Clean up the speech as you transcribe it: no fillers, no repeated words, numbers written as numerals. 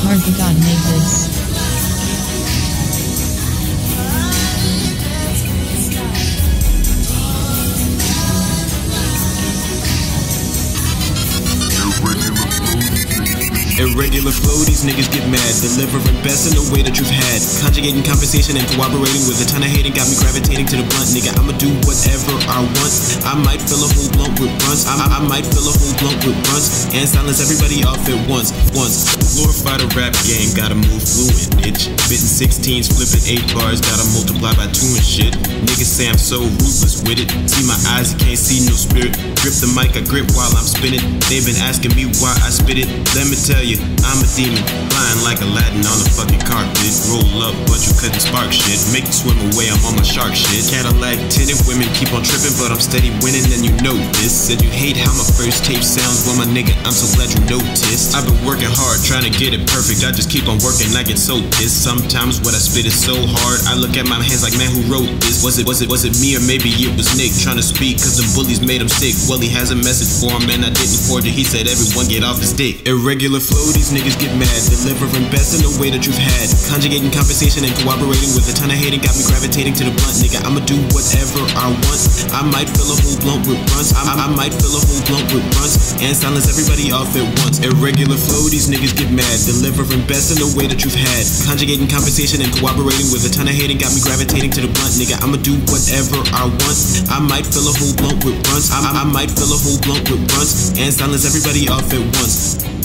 Archicon make this. Irregular flow, these niggas get mad. Delivering best in the way that you've had. Conjugating conversation and cooperating with a ton of hating. Got me gravitating to the blunt, nigga. I'ma do whatever I want. I might fill a whole blunt with blunts. I might fill a whole blunt with blunts and silence everybody off at once. Glorify the rap game, gotta move fluent, bitch. Spitting 16s, flipping 8 bars, gotta multiply by 2 and shit. Niggas say I'm so ruthless with it. See my eyes, you can't see no spirit. Grip the mic, I grip while I'm spinning. They've been asking me why I spit it. Let me tell you, I'm a demon, flying like Aladdin on the fucking carpet. Roll up, but you couldn't spark shit. Make you swim away, I'm on my shark shit. Cadillac tinted, women keep on tripping, but I'm steady winning, and you know this. Said you hate how my first tape sounds, well my nigga, I'm so glad you noticed. I've been working hard, trying to get it perfect. I just keep on working, I get so pissed. Sometimes what I spit is so hard, I look at my hands like, man, who wrote this? Was it me, or maybe it was Nick trying to speak, cause the bullies made him sick. Well, he has a message for him, and I didn't forge it. He said everyone get off his dick. Irregular flow, these niggas get mad. Delivering best in the way that you've had. Conjugating conversation and cooperating with a ton of hating. Got me gravitating to the blunt, nigga. I'ma do whatever I want. I might fill a whole blunt with blunts. I might fill a whole blunt with blunts and silence everybody off at once. Irregular flow, these niggas get mad. Delivering best in the way that you've had. Conjugating conversation and cooperating with a ton of hating. Got me gravitating to the blunt, nigga. I'ma do whatever I want. I might fill a whole blunt with blunts. I might fill a whole blunt with blunts and silence everybody off at once.